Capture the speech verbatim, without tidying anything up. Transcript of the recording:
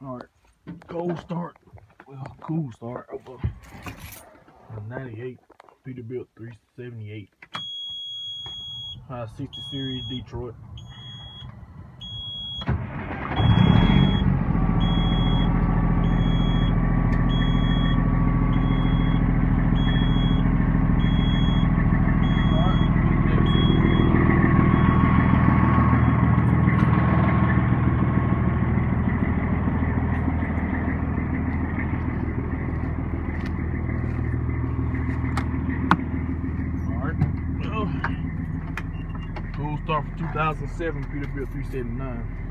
All right, cold start. Well, cool start of a ninety-eight Peterbilt three seventy-eight. Uh, sixty series Detroit. Cool start for two thousand seven Peterbilt three seventy-nine.